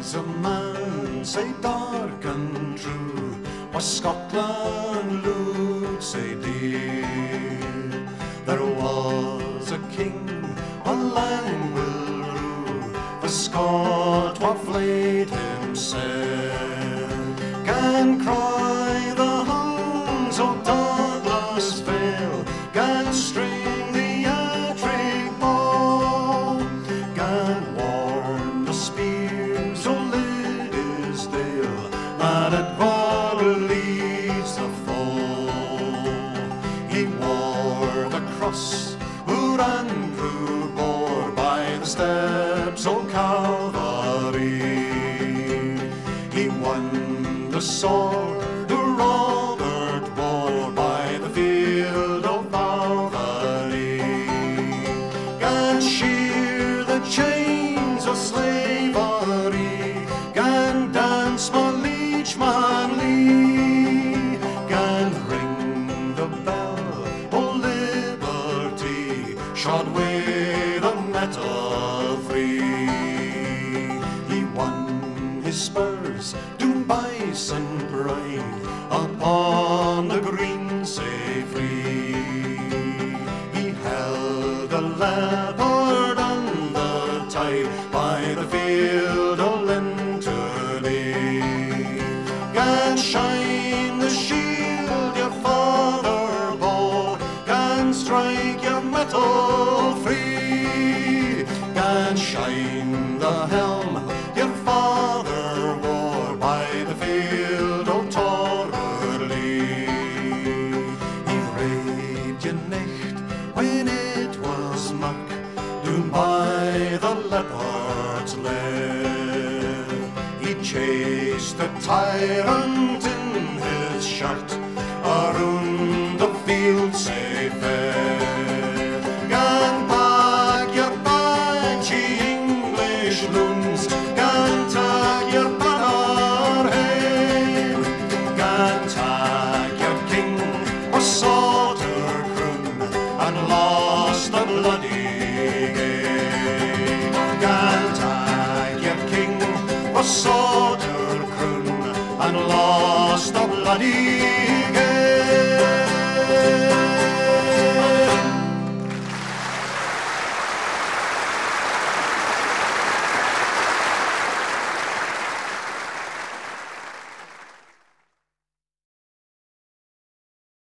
was a man, say dark and true, was Scotland lood, say dear. There was a king, a lang will rue, the Scot what flayed himself. Gan cry the hounds of Douglas Vale, gan string the Ettrick bow, gan warn the spears of Liddesdale, that at war leads the foe. He wore the cross who Andrew bore by the steps of Calvary. He won the sword who Robert wore by the field of Calvary. Gan shear the chains of slavery, gan dance my liege man Lee, gan ring the bell of liberty, shod with a metal free. He won his spurs to bison pride upon the green say free. He held the leopard and the tide by the field of Linterley. Gan shine the shield your father bore, gan strike your metal free. Gan shine the helm your father wore by the field of Torerly. He rade ye nicht when it was muck, down by the leopard's lair. He chased the tyrant in his shirt around the field say fair. Gan pack your bags, ye English loons, gan take your banner hame, gan take your king or soldier croon, and lost the bloody game. Gan take your king or soldier croon, and lost the bloody